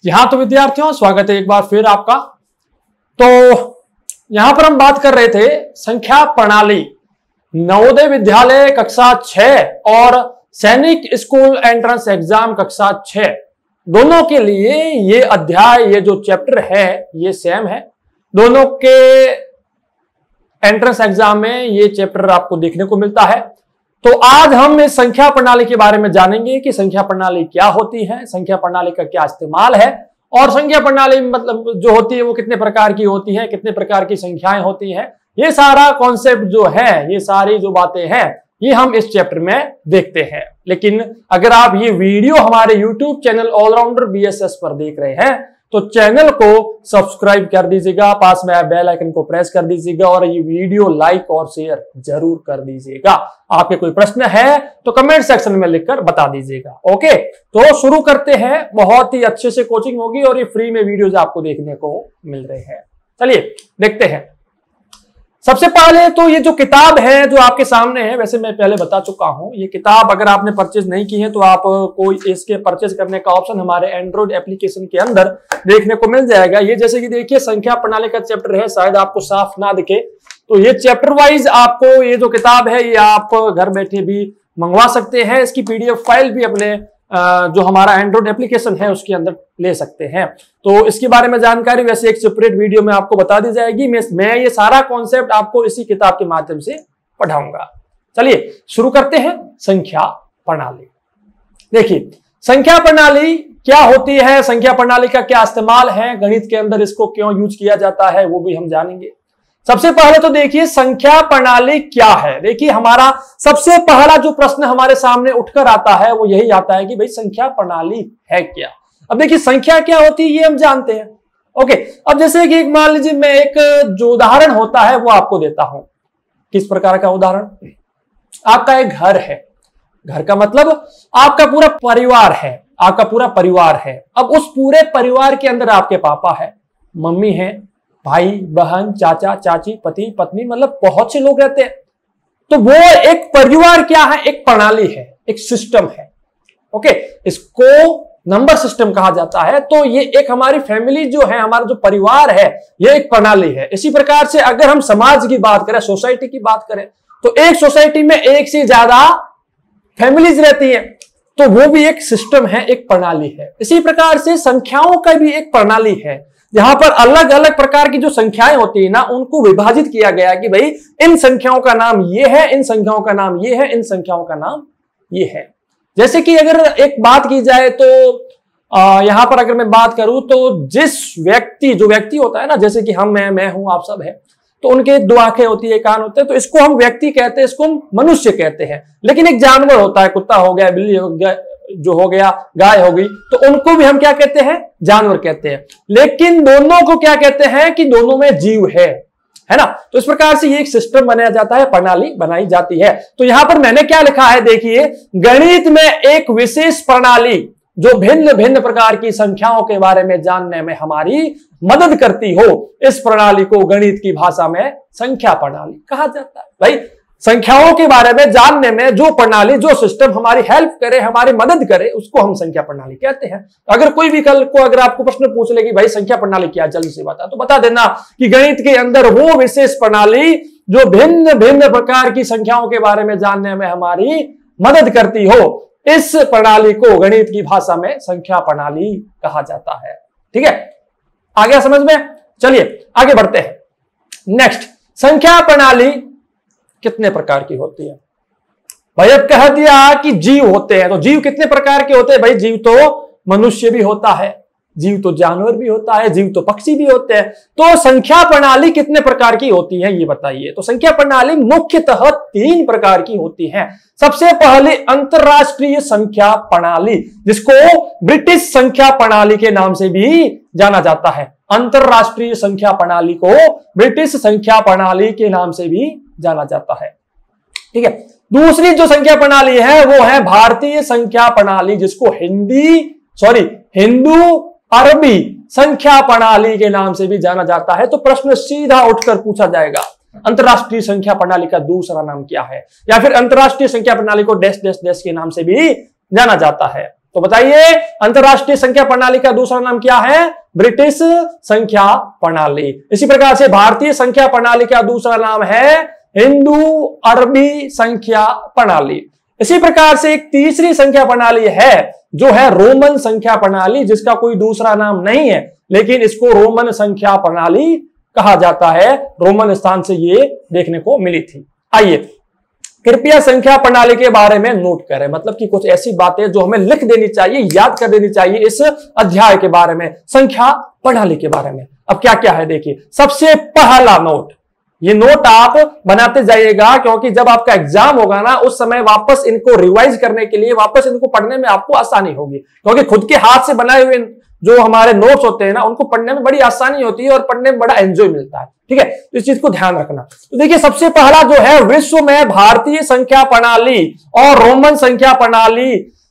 जी हाँ, तो विद्यार्थियों स्वागत है एक बार फिर आपका। तो यहां पर हम बात कर रहे थे संख्या प्रणाली, नवोदय विद्यालय कक्षा 6 और सैनिक स्कूल एंट्रेंस एग्जाम कक्षा 6 दोनों के लिए ये अध्याय, ये जो चैप्टर है ये सेम है। दोनों के एंट्रेंस एग्जाम में ये चैप्टर आपको देखने को मिलता है। तो आज हम इस संख्या प्रणाली के बारे में जानेंगे कि संख्या प्रणाली क्या होती है, संख्या प्रणाली का क्या इस्तेमाल है और संख्या प्रणाली मतलब जो होती है वो कितने प्रकार की होती है, कितने प्रकार की संख्याएं होती हैं। ये सारा कॉन्सेप्ट जो है, ये सारी जो बातें हैं, ये हम इस चैप्टर में देखते हैं। लेकिन अगर आप ये वीडियो हमारे यूट्यूब चैनल ऑलराउंडर बीएसएस पर देख रहे हैं तो चैनल को सब्सक्राइब कर दीजिएगा, पास में बेल आइकन को प्रेस कर दीजिएगा और ये वीडियो लाइक और शेयर जरूर कर दीजिएगा। आपके कोई प्रश्न है तो कमेंट सेक्शन में लिखकर बता दीजिएगा। ओके, तो शुरू करते हैं। बहुत ही अच्छे से कोचिंग होगी और ये फ्री में वीडियोज आपको देखने को मिल रहे हैं। चलिए देखते हैं। सबसे पहले तो ये जो किताब है जो आपके सामने है, वैसे मैं पहले बता चुका हूं, ये किताब अगर आपने परचेज नहीं की है तो आप कोई इसके परचेज करने का ऑप्शन हमारे एंड्रॉइड एप्लीकेशन के अंदर देखने को मिल जाएगा। ये जैसे कि देखिए संख्या प्रणाली का चैप्टर है, शायद आपको साफ ना दिखे तो ये चैप्टर वाइज आपको ये जो किताब है ये आप घर बैठे भी मंगवा सकते हैं। इसकी पीडीएफ फाइल भी अपने जो हमारा एंड्रॉइड एप्लीकेशन है उसके अंदर ले सकते हैं। तो इसके बारे में जानकारी वैसे एक सेपरेट वीडियो में आपको बता दी जाएगी। मैं ये सारा कॉन्सेप्ट आपको इसी किताब के माध्यम से पढ़ाऊंगा। चलिए शुरू करते हैं। संख्या प्रणाली, देखिए संख्या प्रणाली क्या होती है, संख्या प्रणाली का क्या इस्तेमाल है, गणित के अंदर इसको क्यों यूज किया जाता है वो भी हम जानेंगे। सबसे पहले तो देखिए संख्या प्रणाली क्या है। देखिए हमारा सबसे पहला जो प्रश्न हमारे सामने उठकर आता है वो यही आता है कि भाई संख्या प्रणाली है क्या। अब देखिए संख्या क्या होती है ये हम जानते हैं। ओके, अब जैसे कि मान लीजिए मैं एक जो उदाहरण होता है वो आपको देता हूं। किस प्रकार का उदाहरण? आपका एक घर है, घर का मतलब आपका पूरा परिवार है, आपका पूरा परिवार है। अब उस पूरे परिवार के अंदर आपके पापा है, मम्मी है, भाई बहन, चाचा चाची, पति पत्नी, मतलब बहुत से लोग रहते हैं। तो वो एक परिवार क्या है, एक प्रणाली है, एक सिस्टम है। ओके, इसको नंबर सिस्टम कहा जाता है। तो ये एक हमारी फैमिली जो है, हमारा जो परिवार है ये एक प्रणाली है। इसी प्रकार से अगर हम समाज की बात करें, सोसाइटी की बात करें तो एक सोसाइटी में एक से ज्यादा फैमिलीज रहती है तो वो भी एक सिस्टम है, एक प्रणाली है। इसी प्रकार से संख्याओं का भी एक प्रणाली है जहां पर अलग अलग प्रकार की जो संख्याएं होती है ना उनको विभाजित किया गया कि भाई इन संख्याओं का नाम ये है, इन संख्याओं का नाम ये है, इन संख्याओं का नाम ये है। जैसे कि अगर एक बात की जाए तो यहां पर अगर मैं बात करूं तो जिस व्यक्ति, जो व्यक्ति होता है ना, जैसे कि हम मैं हूं, आप सब है, तो उनके दो आंखें होती है, कान होते हैं, तो इसको हम व्यक्ति कहते हैं, इसको हम मनुष्य कहते हैं। लेकिन एक जानवर होता है, कुत्ता हो गया, बिल्ली हो गया, जो हो गया गाय हो गई, तो उनको भी हम क्या कहते हैं, जानवर कहते हैं। लेकिन दोनों को क्या कहते हैं कि दोनों में जीव है ना। तो इस प्रकार से ये एक सिस्टम बनाया जाता है, प्रणाली बनाई जाती है। तो यहां पर मैंने क्या लिखा है, देखिए गणित में एक विशेष प्रणाली जो भिन्न भिन्न प्रकार की संख्याओं के बारे में जानने में हमारी मदद करती हो, इस प्रणाली को गणित की भाषा में संख्या प्रणाली कहा जाता है। भाई संख्याओं के बारे में जानने में जो प्रणाली, जो सिस्टम हमारी हेल्प करे, हमारी मदद करे, उसको हम संख्या प्रणाली कहते हैं। अगर कोई भी कल को अगर आपको प्रश्न पूछ ले कि भाई संख्या प्रणाली क्या, जल्दी से बता, तो बता देना कि गणित के अंदर वो विशेष प्रणाली जो भिन्न भिन्न प्रकार की संख्याओं के बारे में जानने में हमारी मदद करती हो, इस प्रणाली को गणित की भाषा में संख्या प्रणाली कहा जाता है। ठीक है, आ गया समझ में? चलिए आगे बढ़ते हैं। नेक्स्ट, संख्या प्रणाली कितने प्रकार की होती है? भाई अब कह दिया कि जीव होते हैं, तो जीव कितने प्रकार के होते हैं? भाई जीव तो मनुष्य भी होता है, जीव तो जानवर भी होता है, जीव तो पक्षी भी होते हैं। तो संख्या प्रणाली कितने प्रकार की होती है ये बताइए। तो संख्या प्रणाली मुख्यतः 3 प्रकार की होती है। सबसे पहले अंतरराष्ट्रीय संख्या प्रणाली, जिसको ब्रिटिश संख्या प्रणाली के नाम से भी जाना जाता है। अंतरराष्ट्रीय संख्या प्रणाली को ब्रिटिश संख्या प्रणाली के नाम से भी जाना जाता है। ठीक है, दूसरी जो संख्या प्रणाली है वो है भारतीय संख्या प्रणाली, जिसको हिंदू अरबी संख्या प्रणाली के नाम से भी जाना जाता है। तो प्रश्न सीधा उठकर पूछा जाएगा, अंतरराष्ट्रीय संख्या प्रणाली का दूसरा नाम क्या है, या फिर अंतरराष्ट्रीय संख्या प्रणाली को डैश डैश डैश के नाम से भी जाना जाता है। तो बताइए अंतरराष्ट्रीय संख्या प्रणाली का दूसरा नाम क्या है? ब्रिटिश संख्या प्रणाली। इसी प्रकार से भारतीय संख्या प्रणाली का दूसरा नाम है हिंदू अरबी संख्या प्रणाली। इसी प्रकार से एक तीसरी संख्या प्रणाली है जो है रोमन संख्या प्रणाली, जिसका कोई दूसरा नाम नहीं है, लेकिन इसको रोमन संख्या प्रणाली कहा जाता है। रोमन स्थान से ये देखने को मिली थी। आइए कृपया संख्या प्रणाली के बारे में नोट करें, मतलब कि कुछ ऐसी बातें जो हमें लिख देनी चाहिए, याद कर देनी चाहिए इस अध्याय के बारे में, संख्या प्रणाली के बारे में। अब क्या क्या है देखिए। सबसे पहला नोट, ये नोट आप बनाते जाइएगा, क्योंकि जब आपका एग्जाम होगा ना उस समय वापस इनको रिवाइज करने के लिए, वापस इनको पढ़ने में आपको आसानी होगी, क्योंकि खुद के हाथ से बनाए हुए जो हमारे नोट्स होते हैं ना उनको पढ़ने में बड़ी आसानी होती है और पढ़ने में बड़ा एंजॉय मिलता है। ठीक है, तो इस चीज को ध्यान रखना। तो देखिए सबसे पहला जो है, विश्व में भारतीय संख्या प्रणाली और रोमन संख्या प्रणाली,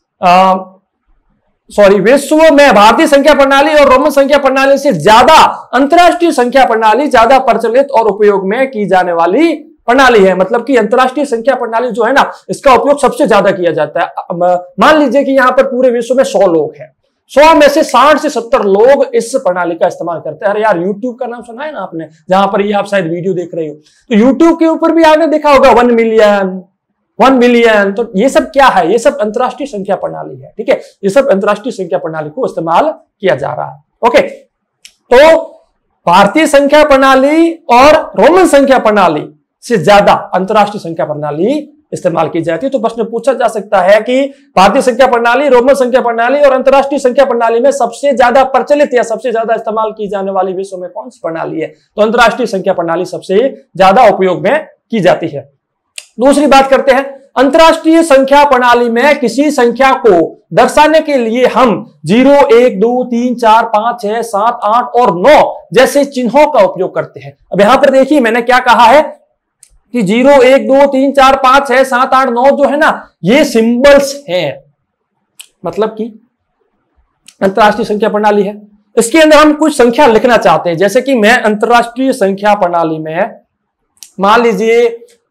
विश्व में भारतीय संख्या प्रणाली और रोमन संख्या प्रणाली से ज्यादा अंतरराष्ट्रीय संख्या प्रणाली ज्यादा प्रचलित और उपयोग में की जाने वाली प्रणाली है। मतलब कि अंतरराष्ट्रीय संख्या प्रणाली जो है ना, इसका उपयोग सबसे ज्यादा किया जाता है। मान लीजिए कि यहां पर पूरे विश्व में 100 लोग हैं, 100 में से 60 से 70 लोग इस प्रणाली का इस्तेमाल करते हैं। अरे यार, YouTube का नाम सुना है ना आपने, जहां पर ये आप शायद वीडियो देख रहे हो, तो YouTube के ऊपर भी आपने देखा होगा 1 मिलियन। तो ये सब क्या है? ये सब अंतरराष्ट्रीय संख्या प्रणाली है। ठीक है, ये सब अंतरराष्ट्रीय संख्या प्रणाली को इस्तेमाल किया जा रहा है। ओके, तो भारतीय संख्या प्रणाली और रोमन संख्या प्रणाली से ज्यादा अंतरराष्ट्रीय संख्या प्रणाली इस्तेमाल की जाती है। तो प्रश्न पूछा जा सकता है कि भारतीय संख्या प्रणाली, रोमन संख्या प्रणाली और अंतरराष्ट्रीय संख्या प्रणाली में सबसे ज्यादा प्रचलित या सबसे ज्यादा इस्तेमाल की जाने वाली विश्व में कौन सी प्रणाली है? तो अंतरराष्ट्रीय संख्या प्रणाली सबसे ज्यादा उपयोग में की जाती है। दूसरी बात करते हैं, अंतरराष्ट्रीय संख्या प्रणाली में किसी संख्या को दर्शाने के लिए हम 0, 1, 2, 3, 4, 5, 6, 7, 8 और 9 जैसे चिन्हों का उपयोग करते हैं। अब यहां पर देखिए मैंने क्या कहा है कि 0, 1, 2, 3, 4, 5, 6, 7, 8, 9 जो है ना, ये सिंबल्स हैं, मतलब कि अंतरराष्ट्रीय संख्या प्रणाली है। इसके अंदर हम कुछ संख्या लिखना चाहते हैं, जैसे कि मैं अंतरराष्ट्रीय संख्या प्रणाली में मान लीजिए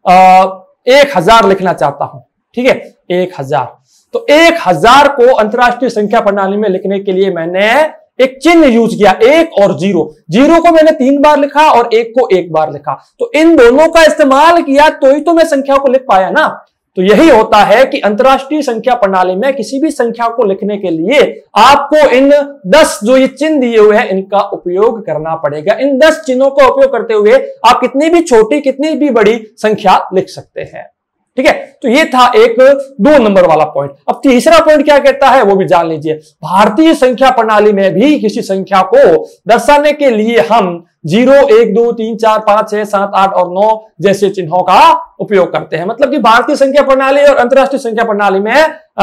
1000 लिखना चाहता हूं। ठीक है, 1000। तो 1000 को अंतरराष्ट्रीय संख्या प्रणाली में लिखने के लिए मैंने एक चिन्ह यूज किया, 1 और 0। 0 को मैंने 3 बार लिखा और 1 को 1 बार लिखा। तो इन दोनों का इस्तेमाल किया तो ही तो मैं संख्या को लिख पाया ना। तो यही होता है कि अंतरराष्ट्रीय संख्या प्रणाली में किसी भी संख्या को लिखने के लिए आपको इन 10 जो ये चिन्ह दिए हुए हैं इनका उपयोग करना पड़ेगा। इन 10 चिन्हों का उपयोग करते हुए आप कितनी भी छोटी कितनी भी बड़ी संख्या लिख सकते हैं। ठीक है, तो ये था एक 2 नंबर वाला पॉइंट। अब तीसरा पॉइंट क्या कहता है वो भी जान लीजिए। भारतीय संख्या प्रणाली में भी किसी संख्या को दर्शाने के लिए हम 0, 1, 2, 3, 4, 5, 6, 7, 8 और 9 जैसे चिन्हों का उपयोग करते हैं। मतलब कि भारतीय संख्या प्रणाली और अंतरराष्ट्रीय संख्या प्रणाली में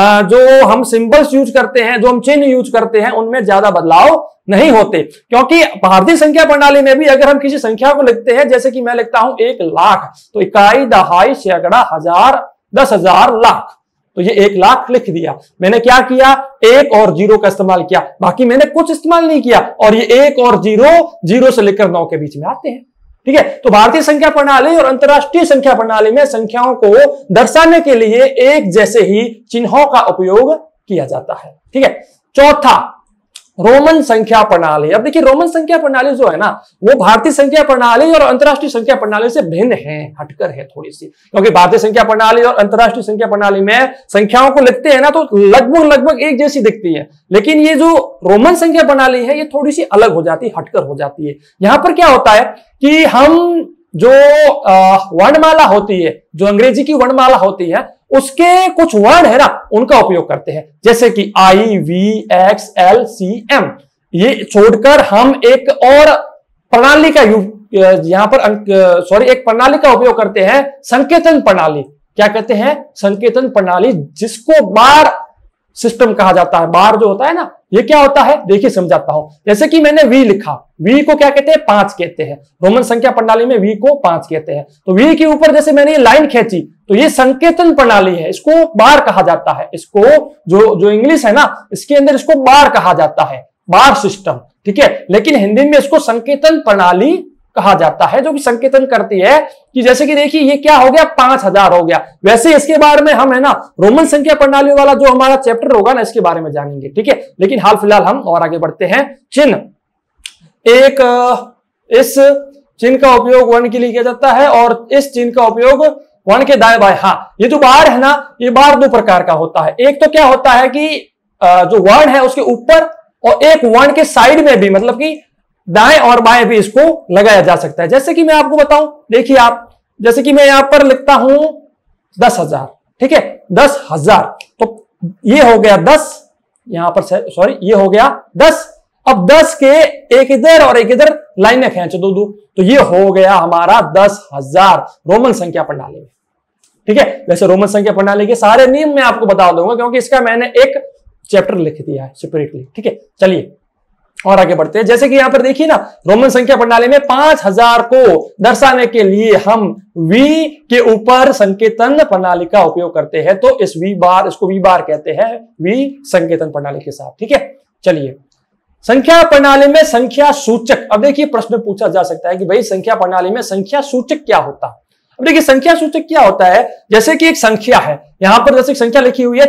जो हम सिंबल्स यूज करते हैं, जो हम चिन्ह यूज करते हैं, उनमें ज्यादा बदलाव नहीं होते। क्योंकि भारतीय संख्या प्रणाली में भी अगर हम किसी संख्या को लिखते हैं, जैसे कि मैं लिखता हूं 1 लाख, तो इकाई, दहाई, सैकड़ा, हजार, 10,000, लाख, तो ये 1 लाख लिख दिया। मैंने क्या किया? 1 और 0 का इस्तेमाल किया, बाकी मैंने कुछ इस्तेमाल नहीं किया। और ये 1 और 0 से लेकर 9 के बीच में आते हैं। ठीक है, तो भारतीय संख्या प्रणाली और अंतरराष्ट्रीय संख्या प्रणाली में संख्याओं को दर्शाने के लिए एक जैसे ही चिन्हों का उपयोग किया जाता है। ठीक है, चौथा रोमन संख्या प्रणाली। अब देखिए रोमन संख्या प्रणाली जो है ना, वो भारतीय संख्या प्रणाली और अंतरराष्ट्रीय संख्या प्रणाली से भिन्न है, हटकर है थोड़ी सी। क्योंकि भारतीय संख्या प्रणाली और अंतरराष्ट्रीय संख्या प्रणाली में संख्याओं को लिखते हैं ना तो लगभग एक जैसी दिखती है, लेकिन ये जो रोमन संख्या प्रणाली है ये थोड़ी सी अलग हो जाती है, हटकर हो जाती है। यहां पर क्या होता है कि हम जो वर्णमाला होती है, जो अंग्रेजी की वर्णमाला होती है, उसके कुछ वर्ण है ना उनका उपयोग करते हैं, जैसे कि I, V, X, L, C, M। ये छोड़कर हम एक और प्रणाली का यहां पर एक प्रणाली का उपयोग करते हैं, संकेतन प्रणाली। क्या कहते हैं? संकेतन प्रणाली, जिसको बार सिस्टम कहा जाता है। बार जो होता है ना, ये क्या होता है देखिए समझाता हूं। जैसे कि मैंने V लिखा, V को क्या कहते हैं? 5 कहते हैं। रोमन संख्या प्रणाली में V को 5 कहते हैं। तो V के ऊपर जैसे मैंने ये लाइन खींची तो ये संकेतन प्रणाली है, इसको बार कहा जाता है। इसको जो इंग्लिश है ना, इसके अंदर इसको बार कहा जाता है, बार सिस्टम। ठीक है, लेकिन हिंदी में इसको संकेतन प्रणाली कहा जाता है, जो कि संकेतन करती है कि जैसे कि देखिए ये क्या हो गया, 5000 हो गया। वैसे इसके बारे में हम है ना रोमन संख्या प्रणाली वाला जो हमारा चैप्टर होगा ना, इसके बारे में जानेंगे, ठीक है। लेकिन हाल फिलहाल हम और आगे बढ़ते हैं। चिन्ह, इस चिन्ह का उपयोग वर्ण के लिए किया जाता है और इस चिन्ह का उपयोग वर्ण के दाएं बाएं। हाँ, ये जो बार है ना, ये बार दो प्रकार का होता है। एक तो क्या होता है कि जो वर्ण है उसके ऊपर, और एक वर्ण के साइड में भी, मतलब कि दाएं और बाएं भी इसको लगाया जा सकता है। जैसे कि मैं आपको बताऊं, देखिए आप, जैसे कि मैं यहां पर लिखता हूं 10,000, ठीक है, 10,000, तो ये हो गया 10, यहां पर सॉरी ये हो गया 10। अब 10 के एक इधर और एक इधर लाइनें खींचो दो दो, तो ये हो गया हमारा 10,000 रोमन संख्या प्रणाली में, ठीक है। वैसे रोमन संख्या प्रणाली के सारे नियम मैं आपको बता दूंगा, क्योंकि इसका मैंने एक चैप्टर लिख दिया है सेपरेटली, ठीक है। चलिए और आगे बढ़ते हैं। जैसे कि यहां पर देखिए ना, रोमन संख्या प्रणाली में 5000 को दर्शाने के लिए हम V के ऊपर संकेतन प्रणाली का उपयोग करते हैं, तो इस V बार, इसको V बार कहते हैं, V संकेतन प्रणाली के साथ, ठीक है। चलिए, संख्या प्रणाली में संख्या सूचक। अब देखिए प्रश्न पूछा जा सकता है कि भाई संख्या प्रणाली में संख्या सूचक क्या होता है। अब देखिए संख्या सूचक क्या होता है, जैसे कि एक संख्या है, यहां पर जैसे संख्या लिखी हुई है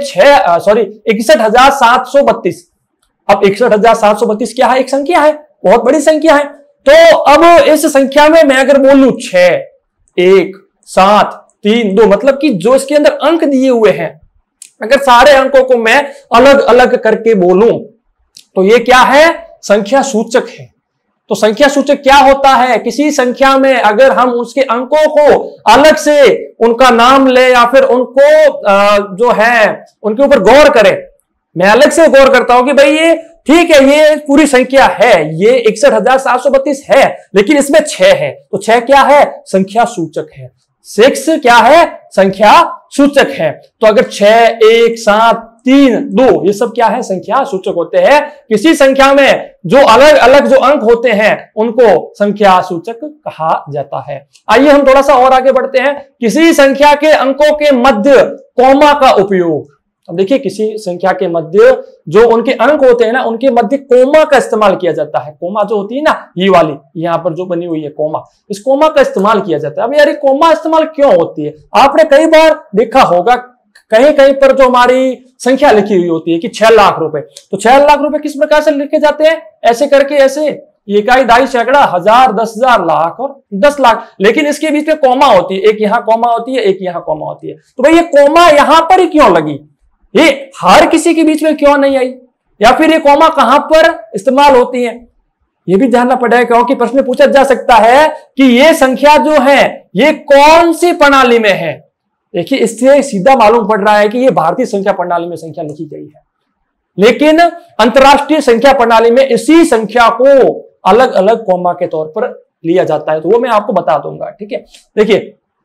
61,732। अब 61,732 क्या है, एक संख्या है, बहुत बड़ी संख्या है। तो अब इस संख्या में मैं अगर बोलूं 6, 1, 7, 3, 2, मतलब कि जो इसके अंदर अंक दिए हुए हैं, अगर सारे अंकों को मैं अलग अलग करके बोलूं तो ये क्या है, संख्या सूचक है। तो संख्या सूचक क्या होता है, किसी संख्या में अगर हम उसके अंकों को अलग से उनका नाम ले या फिर उनको जो है उनके ऊपर गौर करें, मैं अलग से गौर करता हूं कि भाई ये ठीक है, ये पूरी संख्या है, ये 61,732 है, लेकिन इसमें 6 है, तो 6 क्या है, संख्या सूचक है। 6 क्या है, संख्या सूचक है। तो अगर 6, 1, 7, 3, 2, ये सब क्या है, संख्या सूचक होते हैं। किसी संख्या में जो अलग अलग जो अंक होते हैं उनको संख्या सूचक कहा जाता है। आइए हम थोड़ा सा और आगे बढ़ते हैं। किसी संख्या के अंकों के मध्य कोमा का उपयोग। अब देखिए किसी संख्या के मध्य जो उनके अंक होते हैं ना, उनके मध्य कोमा का इस्तेमाल किया जाता है। कोमा जो होती है ना, ये वाली यहाँ पर जो बनी हुई है कोमा, इस कोमा का इस्तेमाल किया जाता है। अब यार ये कोमा इस्तेमाल क्यों होती है, आपने कई बार देखा होगा कहीं कहीं पर जो हमारी संख्या लिखी हुई होती है कि 6 लाख रुपए, तो 6 लाख रुपए किस प्रकार से लिखे जाते हैं, ऐसे करके, ऐसे इकाई, दाई, सैकड़ा, हजार, 10,000, लाख और 10 लाख, लेकिन इसके बीच में कोमा होती है, एक यहां कोमा होती है, एक यहां कोमा होती है। तो भाई ये कोमा यहां पर ही क्यों लगी, ये हर किसी के बीच में क्यों नहीं आई, या फिर ये कोमा कहां पर इस्तेमाल होती है, ये भी जानना पड़ेगा, क्योंकि प्रश्न पूछा जा सकता है कि ये संख्या जो है ये कौन सी प्रणाली में है। देखिए इससे सीधा मालूम पड़ रहा है कि ये भारतीय संख्या प्रणाली में संख्या लिखी गई है, लेकिन अंतरराष्ट्रीय संख्या प्रणाली में इसी संख्या को अलग अलग कोमा के तौर पर लिया जाता है, तो वो मैं आपको बता दूंगा, ठीक है। देखिए,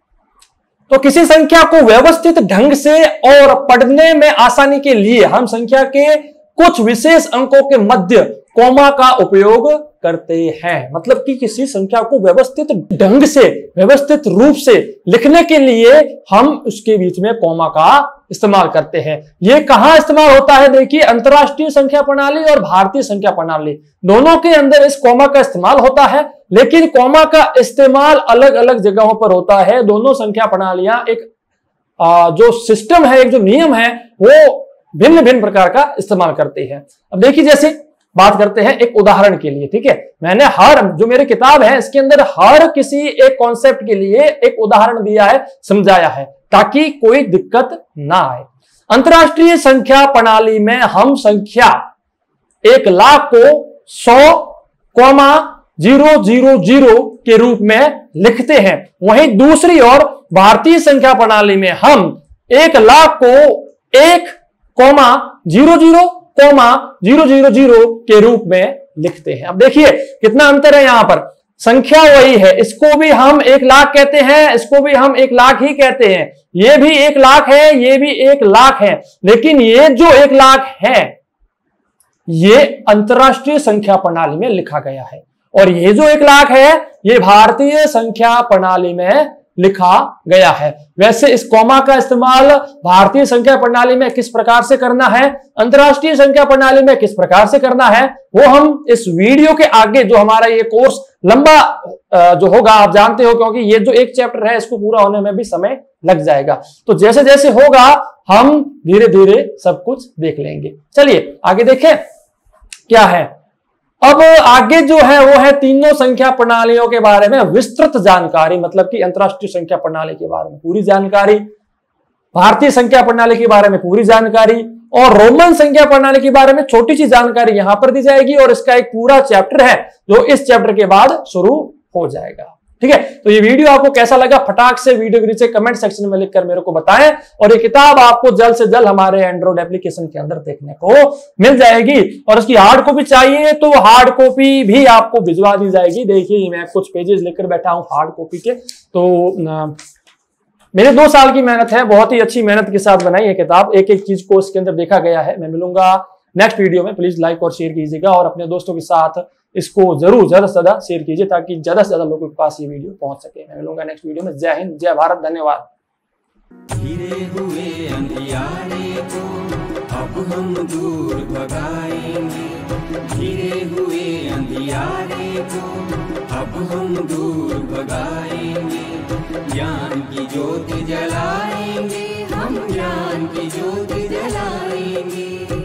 तो किसी संख्या को व्यवस्थित ढंग से और पढ़ने में आसानी के लिए हम संख्या के कुछ विशेष अंकों के मध्य कोमा का उपयोग करते हैं। मतलब कि किसी संख्या को व्यवस्थित ढंग से, व्यवस्थित रूप से लिखने के लिए हम उसके बीच में कोमा का इस्तेमाल करते हैं। यह कहां इस्तेमाल होता है, देखिए अंतरराष्ट्रीय संख्या प्रणाली और भारतीय संख्या प्रणाली दोनों के अंदर इस कोमा का इस्तेमाल होता है, लेकिन कोमा का इस्तेमाल अलग अलग जगहों पर होता है। दोनों संख्या प्रणालियां एक जो सिस्टम है, एक जो नियम है, वो भिन्न भिन्न प्रकार का इस्तेमाल करते हैं। अब देखिए जैसे बात करते हैं एक उदाहरण के लिए, ठीक है। मैंने हर जो मेरी किताब है इसके अंदर हर किसी एक कॉन्सेप्ट के लिए एक उदाहरण दिया है, समझाया है, ताकि कोई दिक्कत ना आए। अंतरराष्ट्रीय संख्या प्रणाली में हम संख्या 1 लाख को 100,000 के रूप में लिखते हैं। वहीं दूसरी ओर भारतीय संख्या प्रणाली में हम 1 लाख को 1,00,000 के रूप में लिखते हैं। अब देखिए कितना अंतर है यहां पर, संख्या वही है, इसको भी हम 1 लाख कहते हैं, इसको भी हम 1 लाख ही कहते हैं, ये भी 1 लाख है, ये भी 1 लाख है, लेकिन ये जो 1 लाख है ये अंतरराष्ट्रीय संख्या प्रणाली में लिखा गया है, और ये जो 1 लाख है ये भारतीय संख्या प्रणाली में लिखा गया है। वैसे इस कॉमा का इस्तेमाल भारतीय संख्या प्रणाली में किस प्रकार से करना है, अंतरराष्ट्रीय संख्या प्रणाली में किस प्रकार से करना है, वो हम इस वीडियो के आगे, जो हमारा ये कोर्स लंबा जो होगा, आप जानते हो, क्योंकि ये जो एक चैप्टर है इसको पूरा होने में भी समय लग जाएगा। तो जैसे जैसे होगा हम धीरे धीरे सब कुछ देख लेंगे। चलिए आगे देखें क्या है। अब आगे जो है वो है तीनों संख्या प्रणालियों के बारे में विस्तृत जानकारी, मतलब कि अंतरराष्ट्रीय संख्या प्रणाली के बारे में पूरी जानकारी, भारतीय संख्या प्रणाली के बारे में पूरी जानकारी और रोमन संख्या प्रणाली के बारे में छोटी सी जानकारी यहां पर दी जाएगी। और इसका एक पूरा चैप्टर है जो इस चैप्टर के बाद शुरू हो जाएगा। ठीक है, तो ये वीडियो आपको कैसा लगा फटाक से वीडियो के नीचे कमेंट सेक्शन में लिखकर मेरे को बताएं। और ये किताब आपको जल्द से जल्द हमारे एंड्रॉइड एप्लीकेशन के अंदर देखने को मिल जाएगी। और इसकी हार्ड कॉपी चाहिए तो हार्ड कॉपी भी आपको भिजवा दी जाएगी। देखिए मैं कुछ पेजेस लेकर बैठा हूं हार्ड कॉपी के। तो मेरे 2 साल की मेहनत है, बहुत ही अच्छी मेहनत के साथ बनाई है किताब। एक एक चीज को इसके अंदर देखा गया है। मैं मिलूंगा नेक्स्ट वीडियो में। प्लीज लाइक और शेयर कीजिएगा और अपने दोस्तों के साथ इसको जरूर ज्यादा से ज्यादा शेयर कीजिए ताकि ज्यादा से ज्यादा लोगों के पास ये वीडियो पहुंच सके। मैं मिलूंगा नेक्स्ट वीडियो में। जय हिंद, जय भारत, धन्यवाद। घिरे हुए अंधियारे को अब हम दूर भगाएंगे, घिरे हुए अंधियारे को अब हम दूर भगाएंगे, ज्ञान की ज्योति जलाएंगे, हम ज्ञान की ज्योति जलाएंगे।